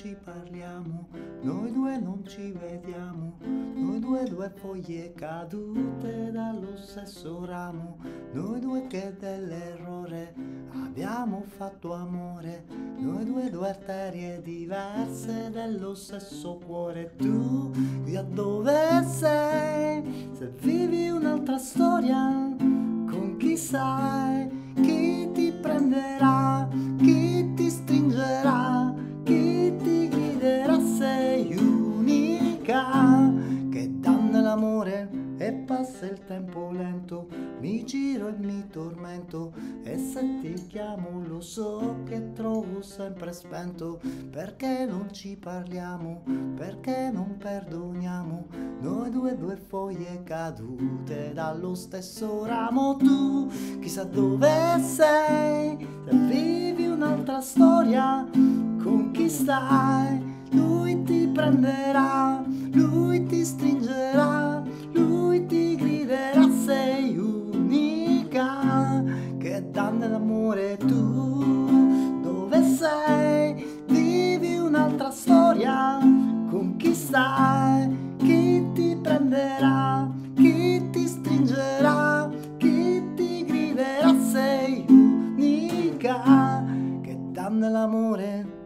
ci parliamo, noi due non ci vediamo, noi due foglie cadute dallo stesso ramo, noi due che dell'errore abbiamo fatto amore, noi due arterie diverse dello stesso cuore. Tu da dove sei? Se vivi un'altra storia, con chi sai? Chi ti prenderà? Chi ti stringerà? Chi ti griderà? Sei unica, che danno l'amore e passa il tempo lento, mi giro e mi tormento, e se ti chiamo lo so che trovo sempre spento, perché non ci parliamo, perché non perdoniamo, noi due foglie cadute dallo stesso ramo. Tu chissà dove sei, se vivi un'altra storia, con chi stai? Lui ti prenderà, lui ti stringerà, lui ti griderà, sei unica, che danno l'amore. Tu dove sei? Vivi un'altra storia, con chi stai? Chi ti prenderà? Chi ti stringerà? Chi ti griderà, sei unica, che danno l'amore.